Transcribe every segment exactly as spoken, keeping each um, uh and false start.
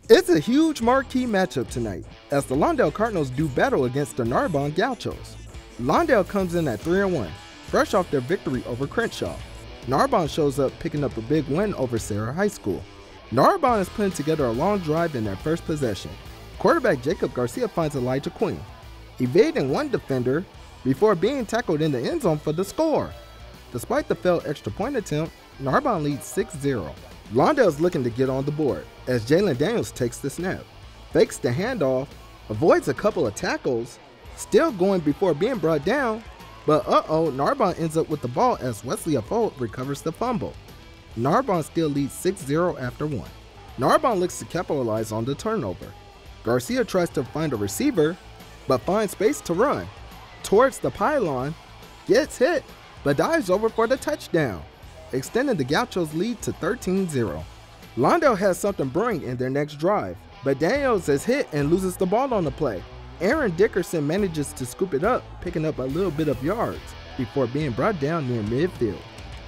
It's a huge marquee matchup tonight as the Lawndale Cardinals do battle against the Narbonne Gauchos. Lawndale comes in at three and one, fresh off their victory over Crenshaw. Narbonne shows up picking up a big win over Sarah High School. Narbonne is putting together a long drive in their first possession. Quarterback Jacob Garcia finds Elijah Queen, evading one defender before being tackled in the end zone for the score. Despite the failed extra point attempt, Narbonne leads six zero. Lawndale is looking to get on the board as Jalen Daniels takes the snap, fakes the handoff, avoids a couple of tackles, still going before being brought down, but uh-oh, Narbonne ends up with the ball as Wesley Afold recovers the fumble. Narbonne still leads six zero after one. Narbonne looks to capitalize on the turnover. Garcia tries to find a receiver, but finds space to run towards the pylon, gets hit, but dives over for the touchdown, extending the Gauchos' lead to thirteen zero. Lawndale has something brewing in their next drive, but Daniels is hit and loses the ball on the play. Aaron Dickerson manages to scoop it up, picking up a little bit of yards before being brought down near midfield.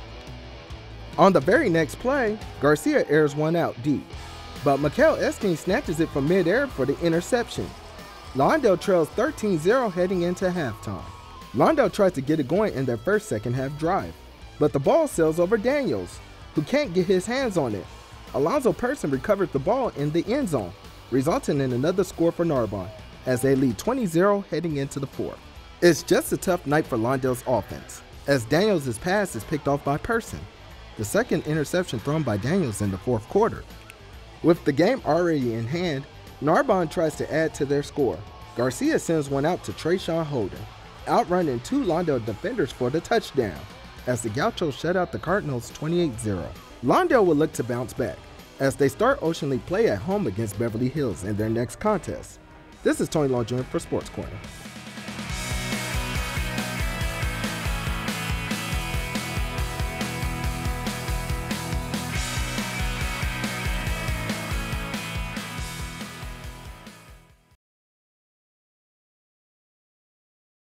On the very next play, Garcia airs one out deep, but Mikael Esteen snatches it from midair for the interception. Lawndale trails thirteen zero heading into halftime. Lawndale tries to get it going in their first second half drive, but the ball sails over Daniels, who can't get his hands on it. Alonzo Person recovers the ball in the end zone, resulting in another score for Narbonne, as they lead twenty zero heading into the fourth. It's just a tough night for Lawndale's offense, as Daniels' pass is picked off by Person, the second interception thrown by Daniels in the fourth quarter. With the game already in hand, Narbonne tries to add to their score. Garcia sends one out to Trayshawn Holden, outrunning two Lawndale defenders for the touchdown, as the Gauchos shut out the Cardinals twenty-eight zero. Lawndale will look to bounce back, as they start Ocean League play at home against Beverly Hills in their next contest. This is Tony Long Junior for Sports Corner.